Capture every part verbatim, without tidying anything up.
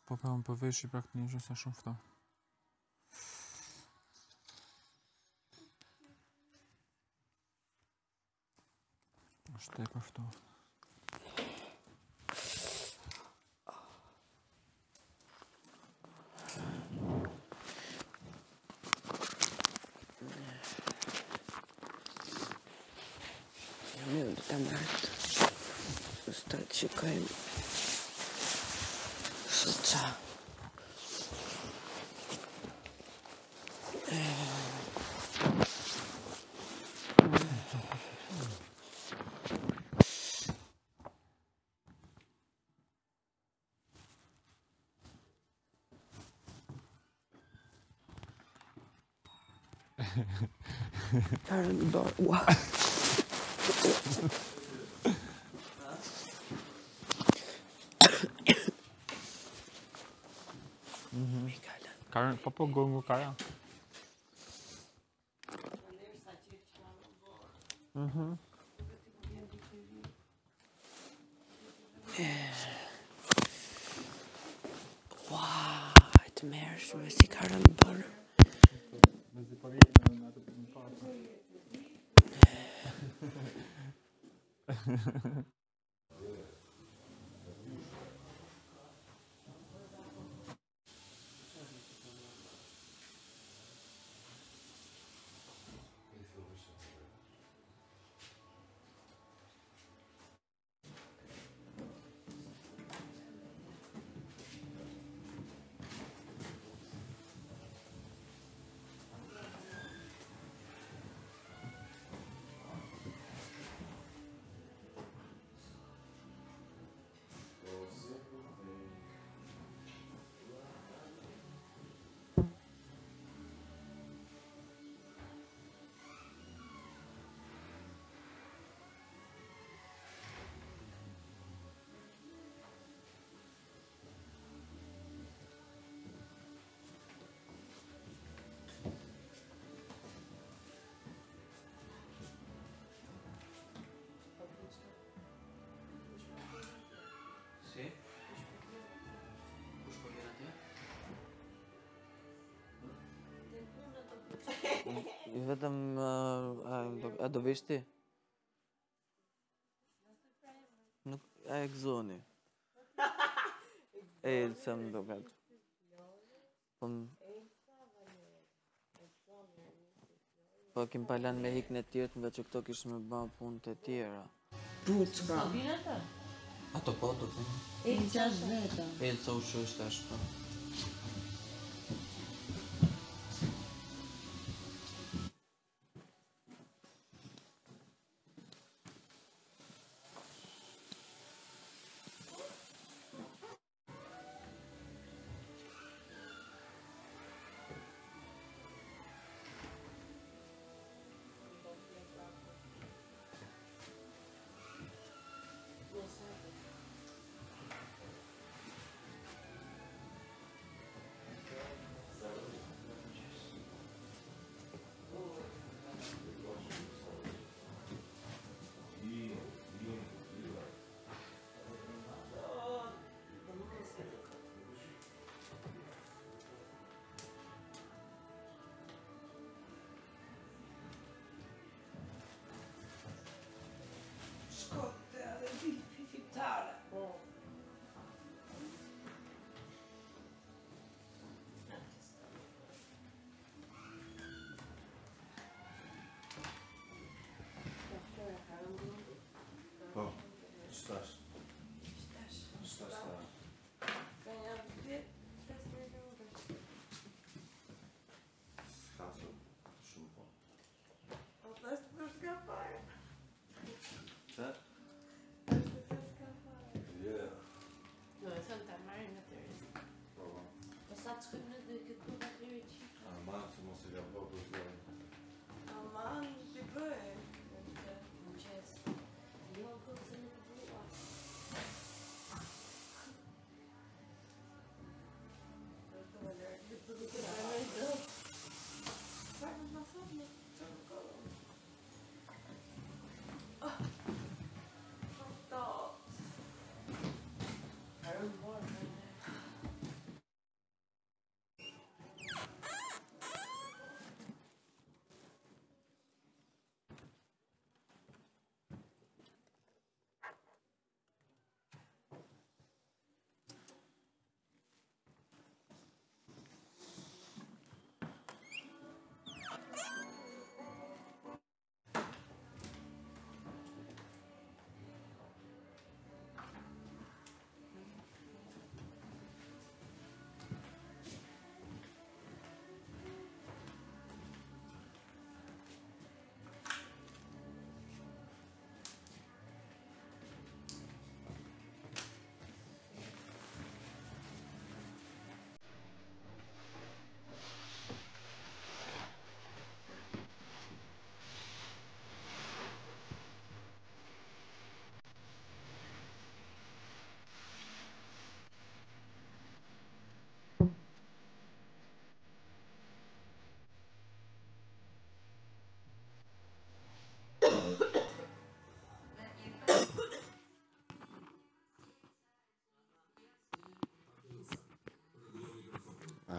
Po po më përveç i prakt një gjë sa shumë fto. Është tepër fto. Mirë, të marrë. Së të qikojmë. Së qa. Karën në dorë, ua. Karën, po po gongo kara. Mhm. Ua, të mërshme, si karën në dorë. Nëzi po rejtë në atë të më parë. Si? Kush po vjen atje? Vetëm a do vish ti? Nuk a e gëzoni. E Elsa më doket. Po Po kim palan me hik në tjertë nga që këto kishë me ba punë të tjera. Puçka. Ato po, do të Elsa është veta. Elsa u shështë tash po. Po, shtash. Shtash. Shtash. Skazo, shumë po. O të është të s'ka fare. Që? është të s'ka fare. Yeah. No, e thënë ta marrin në të rizë. Po, Po sa të shkojmë në dhe këtë punë atë liri qikë. aman, se mos e ka po për zërë. Aman, t'i bëjë. Në qesë. Jo, këtë se nuk bua.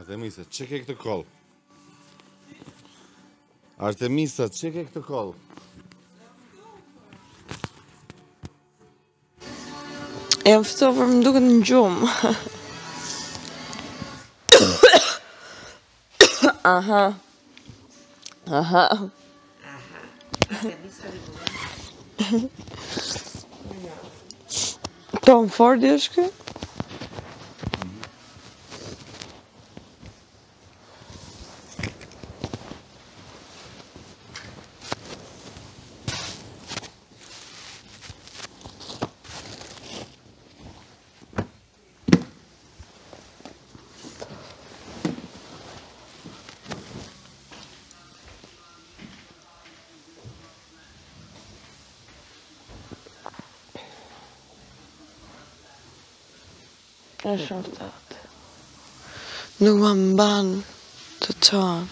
Artemisa, që ke këtë koll? Artemisa, që ke këtë koll? Jam ftofer, më duket në gjumë. Aha. Aha. Tom Fordi është kë? E shumë ftohtë. Nuk më mban të qanë.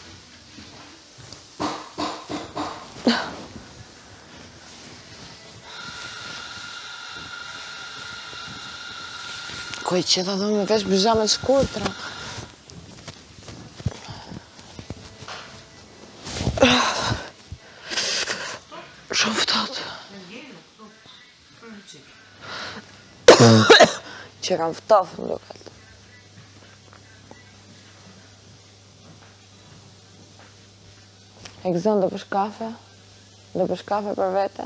Ko i qita do me vesh bizhame shkurtra. Shumë ftohtë. Që kam ftohtë më duket. E këzën do pësh kafe? Do pësh kafe për vete?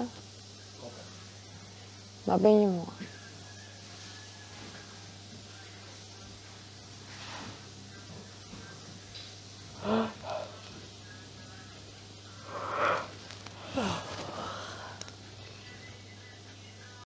Ma bëj një mua. Oh.